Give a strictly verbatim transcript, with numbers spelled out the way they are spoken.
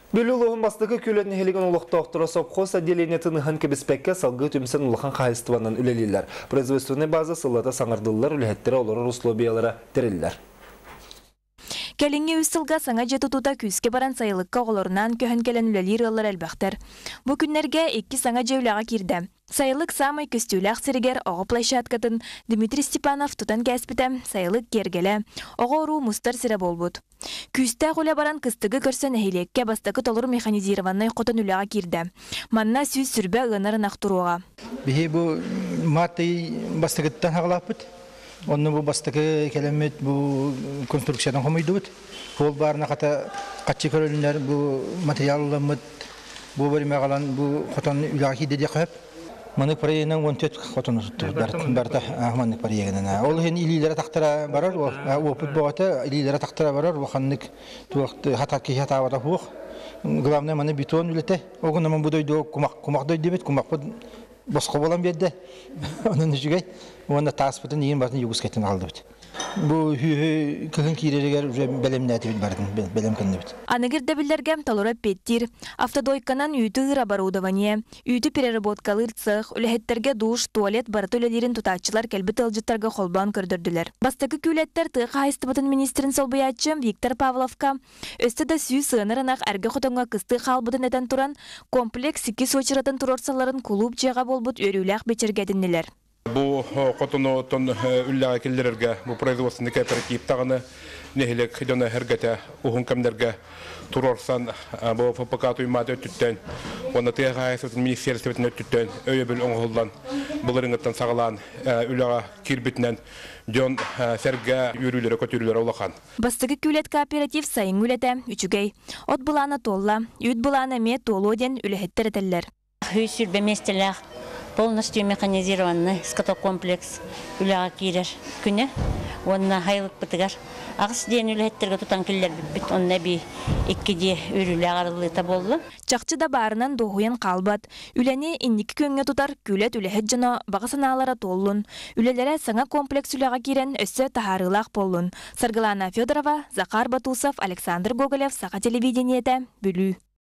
Бөлілуғын бастықы көлетін хелеген ұлықта оқтыра сопқос отделение тыныған кебіспекке салғы түмсен ұлыған қайыстываннан үлелелер. Производственный база сылата саңардылылар үлеттері олары условиялары тірелілер. Келинге үстілға саңа жетутута күске баран сайылыққа оларынан көхін келен үлелер алар әлбәқтер. Бұ күннерге екі саңа жеуліға кирді. Сайылық самай көстүлі ақсырегер оғы площадкатын Дмитрий Степанов тұтан кәспіті сайылық кергелі. Оғы ұру мұстар сірі болбуд. Күсті қоля баран кыстығы көрсен әйлекке бастықы толыр механизированный қотын үліға кирді. Манна сүйіз сүрбе ғынарын ақтыруға. Бихе бұл маты бастықыттан ағылапыд. Оны бұл бастықы келемет бұл конструкциядан қомайды бұд. Ол барына қата қатшы көрілінер бұл материалыламыд. Бұл бәрі мәғалан бұл қотын үліға кейді де қойып. Манық парайынан он төрт қотын ұтты. Бәрді манық парайынан. Ол хен илилері тақтыра барар. Опыт боғаты илилері тақтыра барар. Оқанлық хатар кей хата авада хуқ. Главное маны бетон үлеті. Оғын аман бұдойды құмақ дойды бет. Құмақ бұд босқа болан берді. Оның жүгей. Онда таспытын ең батын югыз кәтін алды бет. Бұл күхін кейрерігер бәлемін әті бет бардың, бәлем кәнді бет. Анығырда білдергем талырап беттір. Автодойканан үйті ғыр оборудование, үйті переработкалыр цех, үліхеттерге душ, туалет барыты өлелерін тұтатчылар кәлбіт ылжыттарға қолбан көрдірділер. Бастықы күлеттер тұғы қайыстыбытын министрін солбаятчы Виктор Павловка өсті да сүй сығынырынақ әргі құтынға қысты қалбытын әтен тұран комплекс сікі сочыратын тұрорсаларын клуб жеға болбыт өріләқ бечергедінілер. Бұл қотыны тон үлләға келдерерге, бұл производственный кооператив тағыны нехілік дөні әргеті ұғын кәмдерге тұрорсан бұл ФПК тұймады өттіттен, оны тыға айсытын министерстветін өттіттен, өйе біл оңғылдан бұл рыңыттан сағылан үлләға кирбітінен жон сәрге үрілері көтірілері олақан. Бастығы күлет кооператив сайын үлеті үчігей. От бұланы толла, үт бұланы ме толу ден үліхеттер етелер. Полностью механизированный скотокомплекс үләға кирер күні. Онына хайлық бітігер. Ағыс дейін үләттерге тұтан келер бітбіт. Онына бі еккеде үріләға арылыта болды. Чақчы да барынан доғуен қалбат. Үләне инники көнге тұтар күлет үләхет жына бағасыналара толлун. Үләлері саңа комплекс үләға кирен өссі тахарылақ болун. Саргылана Федорова, Захар Батусов, Александр Гоголев, Сақа телевидениеті, Бүлі.